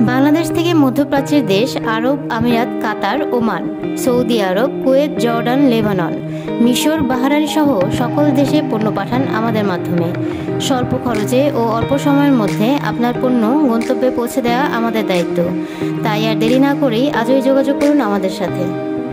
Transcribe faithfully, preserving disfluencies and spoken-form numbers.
বাংলাদেশ থেকে মধ্যপ্রাচ্যের দেশ আরব আমিরাত, কাতার, ওমান, সৌদি আরব, কুয়েত, জর্ডান, লেবানন, মিশর, বাহরাইন সহ সকল দেশে পণ্য পাঠান আমাদের মাধ্যমে। স্বল্প খরচে ও অল্প সময়ের মধ্যে আপনার পণ্য গন্তব্যে পৌঁছে দেওয়া আমাদের দায়িত্ব। তাই আর দেরি না করেই আজই যোগাযোগ করুন আমাদের সাথে।